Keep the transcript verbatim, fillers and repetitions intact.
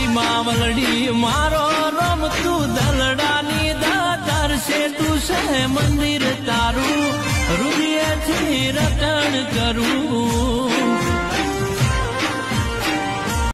मावलड़ी मारो रोम तू दलडानी दादर से तू से मंदिर तारू रुपये थी रटन करूं।